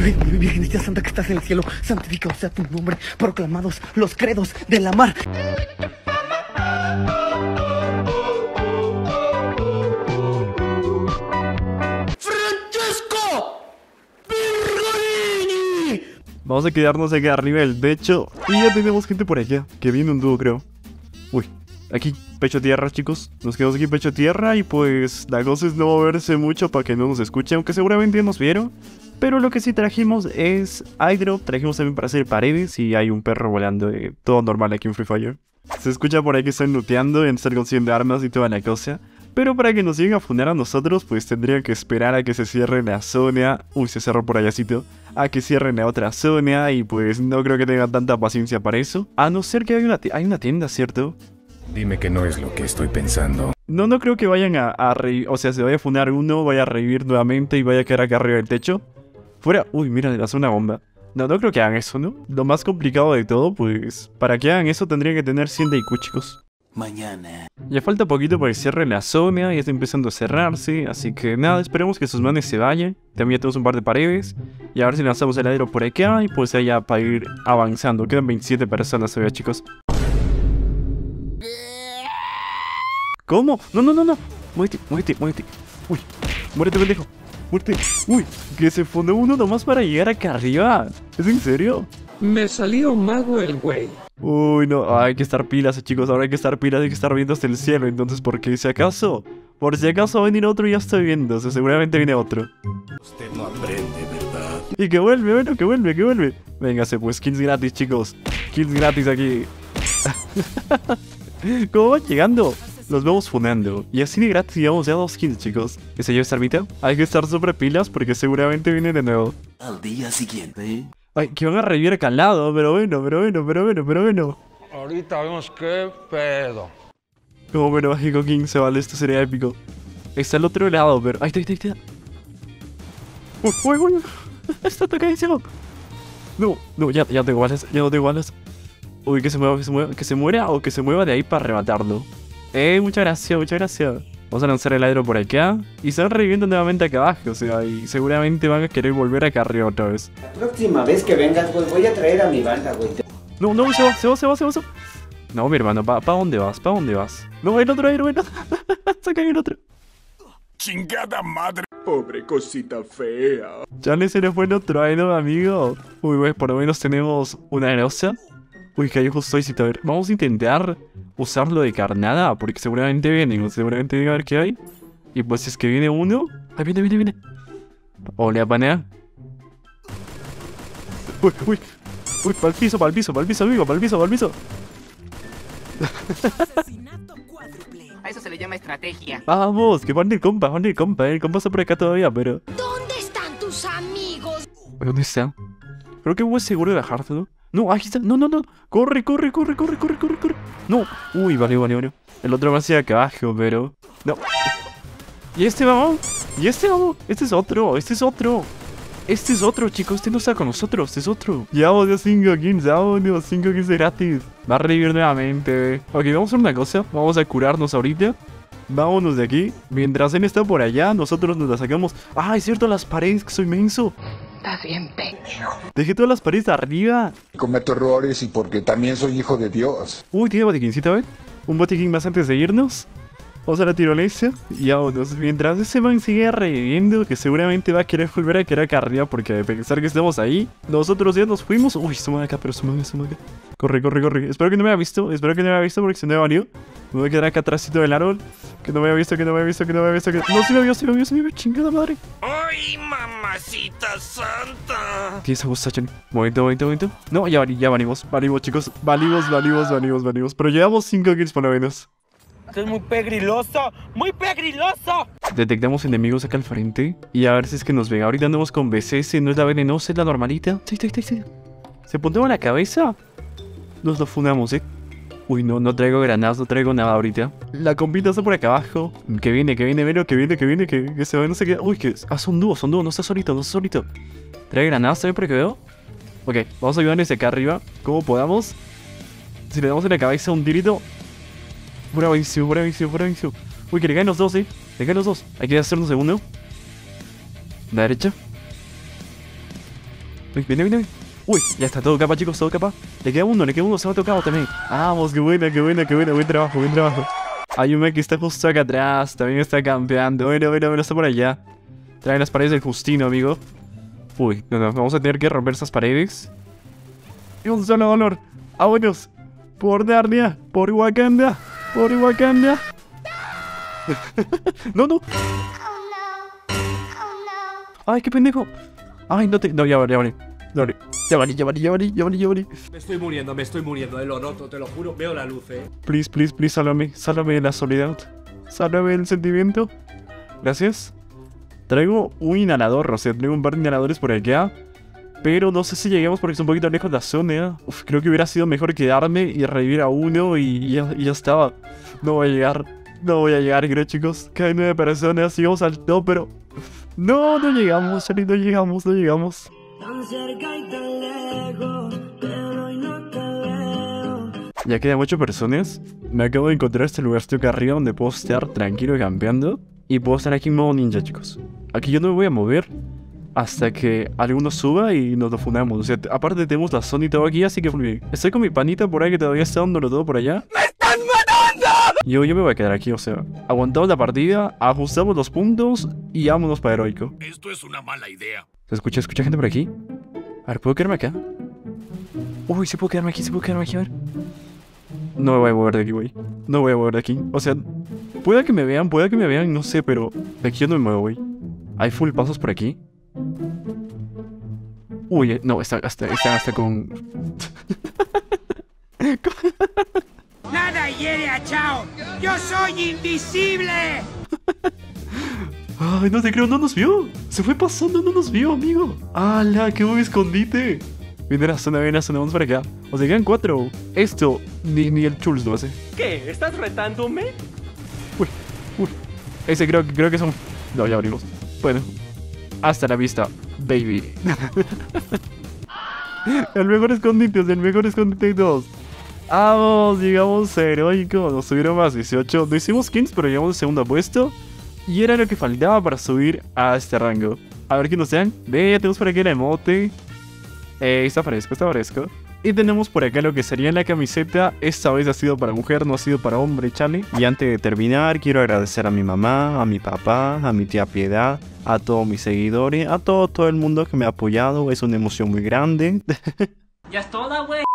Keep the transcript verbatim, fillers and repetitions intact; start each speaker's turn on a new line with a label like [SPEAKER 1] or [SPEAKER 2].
[SPEAKER 1] Virgencita Santa que estás en el cielo, santificado sea tu nombre, proclamados los credos de la mar.
[SPEAKER 2] Vamos a quedarnos aquí arriba del techo. Y ya tenemos gente por allá, que viene un dúo, creo. Uy, aquí, pecho tierra, chicos. Nos quedamos aquí pecho tierra. Y pues la cosa es no moverse mucho para que no nos escuchen, aunque seguramente nos vieron. Pero lo que sí trajimos es iDrop. Trajimos también para hacer paredes. Y hay un perro volando, eh, todo normal aquí en Free Fire. Se escucha por ahí que están looteando, en estar consiguiendo armas y toda la cosa. Pero para que nos lleguen a funar a nosotros, pues tendrían que esperar a que se cierre la zona. Uy, se cerró por allácito. A que cierren la otra zona. Y pues no creo que tengan tanta paciencia para eso. A no ser que hay una, hay una tienda, ¿cierto?
[SPEAKER 3] Dime que no es lo que estoy pensando.
[SPEAKER 2] No, no creo que vayan a, a revivir. O sea, se vaya a funar uno, vaya a revivir nuevamente y vaya a quedar acá arriba del techo. Fuera. Uy, mira, le hace una bomba. No, no creo que hagan eso, ¿no? Lo más complicado de todo, pues... Para que hagan eso tendrían que tener cien de I Q, chicos.
[SPEAKER 1] Mañana.
[SPEAKER 2] Ya falta poquito para que cierre la zona, ya está empezando a cerrarse, así que nada, esperemos que sus manes se vayan. También ya tenemos un par de paredes, y a ver si lanzamos el aero por acá, y pues ya para ir avanzando. Quedan veintisiete personas todavía, chicos. ¿Cómo? No, no, no, no. Muérete, muérete, muérete. Uy, muérete, pendejo. Muérete. Uy, que se fundó uno nomás para llegar acá arriba. ¿Es en serio?
[SPEAKER 4] Me salió mago el güey.
[SPEAKER 2] Uy, no, hay que estar pilas, chicos, ahora hay que estar pilas, hay que estar viendo hasta el cielo, entonces, porque si acaso, por si acaso va a venir otro, ya estoy viendo, o sea, seguramente viene otro.
[SPEAKER 3] Usted no aprende, ¿verdad?
[SPEAKER 2] Y que vuelve, bueno, que vuelve, que vuelve. Véngase, pues, kills gratis, chicos, kills gratis aquí. ¿Cómo van llegando? Los vamos funando, y así de gratis llevamos ya dos kills, chicos. ¿Ese lleva esta armita? Hay que estar sobre pilas, porque seguramente viene de nuevo.
[SPEAKER 1] Al día siguiente.
[SPEAKER 2] Ay, que van a revivir acá al lado, pero bueno, pero bueno, pero bueno, pero bueno.
[SPEAKER 4] Ahorita vemos qué pedo.
[SPEAKER 2] Como bueno, Mágico King se vale, esto sería épico. Está al otro lado, pero... Ahí está, ahí está, ahí está. Uy, uy, uy. Está tocadísimo. No, no, ya, ya tengo balas, ya no tengo balas. Uy, que se mueva, que se mueva, que se muera o que se mueva de ahí para arrebatarlo. Eh, muchas gracias, muchas gracias. Vamos a lanzar el aero por acá. Y se van reviviendo nuevamente acá abajo, o sea, y seguramente van a querer volver acá arriba otra vez.
[SPEAKER 5] La próxima vez que vengas, güey, voy a traer a mi banda, güey.
[SPEAKER 2] No, no, se va, se va, se va, se va, se va. No, mi hermano, ¿pa, pa dónde vas? ¿Pa dónde vas? No, el otro aero, bueno. Saca el otro.
[SPEAKER 3] ¡Chingada madre!
[SPEAKER 5] Pobre cosita fea.
[SPEAKER 2] Ya le se le fue el otro aero, amigo. Uy, pues por lo menos tenemos una aerosa. Uy, que hay justo ahí, a ver. Vamos a intentar usarlo de carnada, porque seguramente vienen, seguramente viene a ver qué hay. Y pues si es que viene uno... Ahí viene, viene, viene. Ole, apanea. Uy, uy. Uy, para el piso, para el piso, para el piso, amigo, para el piso, para el piso.
[SPEAKER 6] A eso se le llama estrategia.
[SPEAKER 2] Vamos, que van el compa, van el compa, el compa está por acá todavía, pero...
[SPEAKER 7] ¿Dónde están tus amigos?
[SPEAKER 2] ¿Dónde está? Creo que es seguro de bajarse, ¿no? No, aquí está, no, no, no. Corre, corre, corre, corre, corre, corre, corre. No, uy, vale, vale, vale. El otro va hacia acá abajo, pero... No. ¿Y este vamos? ¿Y este vamos? Este es otro, este es otro. Este es otro, chicos, este no está con nosotros, este es otro. Ya vamos a cinco kills, vámonos, cinco kills gratis. Va a revivir nuevamente. Ok, vamos a hacer una cosa, vamos a curarnos ahorita. Vámonos de aquí. Mientras él está por allá, nosotros nos la sacamos. Ah, es cierto, las paredes, que soy menso.
[SPEAKER 6] Estás bien, pendejo.
[SPEAKER 2] Dejé todas las paredes arriba.
[SPEAKER 8] Cometo errores y porque también soy hijo de Dios.
[SPEAKER 2] Uy, tiene botiquincita, ¿ven? Un botiquín más antes de irnos. Vamos a la tirolesa y vámonos. Mientras ese man sigue reviviendo, que seguramente va a querer volver a quedar acá arriba, porque de pensar que estamos ahí, nosotros ya nos fuimos. Uy, se mueve acá, pero se mueve, se mueve acá. Corre, corre, corre. Espero que no me haya visto, espero que no me haya visto porque se me valió. Me voy a quedar acá atrásito del árbol. Que no me haya visto, que no me haya visto, que no me haya visto. Que... No, sí me vio, sí me vio, sí me vio. Chingada madre.
[SPEAKER 3] ¡Ay, mamacita santa!
[SPEAKER 2] Tienes a gusto, Chen. Momento, momento, momento. No, ya, ya valimos, valimos, chicos. Valimos, valimos, valimos, valimos. Pero llevamos cinco kills por lo menos.
[SPEAKER 9] Esto es muy pegriloso, muy pegriloso.
[SPEAKER 2] Detectamos enemigos acá al frente. Y a ver si es que nos ven. Ahorita andamos con B C S, no es la venenosa, es la normalita. Sí, sí, sí, sí. ¿Se pondrá en la cabeza? Nos lo fundamos, eh. Uy, no, no traigo granadas, no traigo nada ahorita. La compita está por acá abajo. Que viene, que viene, velo, que viene, que viene, que, que se va, no sé qué. Uy, que... Ah, son dúos, son dúos, no está solito, no está solito. ¿Trae granadas también por que veo? Ok, vamos a ayudar desde acá arriba, como podamos. Si le damos en la cabeza un tirito. Bravísimo, bravísimo, bravísimo. Uy, que le caen los dos, eh. Le caen los dos. Hay que hacer un segundo. La derecha. Uy, viene, viene, viene. Uy, ya está todo capa, chicos, todo capa. Le queda uno, le queda uno, se me ha tocado también. Vamos, qué buena, qué buena, qué buena. Buen trabajo, buen trabajo. Hay un mec que está justo acá atrás, también está campeando. Bueno, bueno, bueno, está por allá. Trae las paredes del Justino, amigo. Uy, no, no, vamos a tener que romper esas paredes. Y un solo dolor. Vámonos. Por Narnia, por Wakanda, por Wakanda. No, no. Ay, qué pendejo. Ay, no te... No, ya vale, ya vale. Dale. Ya vale, ya vale, ya vale, ya vale, ya vale.
[SPEAKER 10] Me estoy muriendo, me estoy muriendo, eh, lo noto, te lo juro, veo la luz, eh.
[SPEAKER 2] Please, please, please, sálvame, sálvame de la soledad. Sálvame del sentimiento. Gracias. Traigo un inhalador, o sea, traigo un par de inhaladores por acá. Pero no sé si lleguemos porque es un poquito lejos de la zona, ¿eh? Uf, creo que hubiera sido mejor quedarme y revivir a uno y, y, ya, y ya estaba. No voy a llegar, no voy a llegar, creo, chicos. Caen nueve personas, llegamos al top, pero... No, no llegamos, Charlie, no llegamos, no llegamos.
[SPEAKER 11] Tan cerca y tan lejos, pero hoy no te veo.
[SPEAKER 2] Ya quedan ocho personas. Me acabo de encontrar este lugar acá arriba donde puedo estar tranquilo y campeando. Y puedo estar aquí en modo ninja, chicos. Aquí yo no me voy a mover hasta que alguno suba y nos lo fundamos. O sea, aparte tenemos la zona y todo aquí, así que muy bien. Estoy con mi panita por ahí que todavía está dándolo todo por allá.
[SPEAKER 3] ¡Me están matando!
[SPEAKER 2] Yo, yo me voy a quedar aquí, o sea, aguantamos la partida, ajustamos los puntos y vámonos para heroico.
[SPEAKER 3] Esto es una mala idea.
[SPEAKER 2] ¿Se escucha, escucha gente por aquí? A ver, ¿puedo quedarme acá? Uy, sí puedo quedarme aquí, sí puedo quedarme aquí, a ver. No me voy a mover de aquí, güey. No me voy a mover de aquí. O sea, puede que me vean, puede que me vean, no sé, pero de aquí yo no me muevo, güey. Hay full pasos por aquí. Uy, no, está hasta, está hasta con...
[SPEAKER 9] Nada hiere a Chao. Yo soy invisible.
[SPEAKER 2] Ay, no te creo, no nos vio. Se fue pasando, no nos vio, amigo. ¡Hala, qué buen escondite! Viene la zona, viene la zona, vamos para acá. O sea, quedan cuatro. Esto, ni, ni el Chulz lo hace.
[SPEAKER 9] ¿Qué? ¿Estás retándome?
[SPEAKER 2] Uy, uy. Ese creo, creo que son... No, ya abrimos. Bueno. Hasta la vista, baby. El mejor escondite, el mejor escondite de todos. Vamos, llegamos a heroico. Nos subieron más dieciocho. No hicimos quince, pero llegamos al segundo puesto. Y era lo que faltaba para subir a este rango. A ver qué nos dan. Ve, ya tenemos por aquí el emote. Eh, está fresco, está fresco. Y tenemos por acá lo que sería la camiseta. Esta vez ha sido para mujer, no ha sido para hombre, chale. Y antes de terminar, quiero agradecer a mi mamá, a mi papá, a mi tía Piedad, a todos mis seguidores, a todo, todo el mundo que me ha apoyado. Es una emoción muy grande.
[SPEAKER 9] Ya es toda, güey.